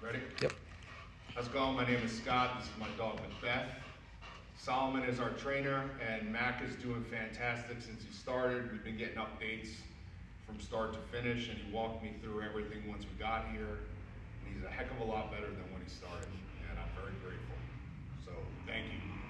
Ready? Yep. How's it going? My name is Scott. This is my dog, MacBeth. Solomon is our trainer, and Mac is doing fantastic since he started. We've been getting updates from start to finish, and he walked me through everything once we got here. And he's a heck of a lot better than when he started, and I'm very grateful. So, thank you.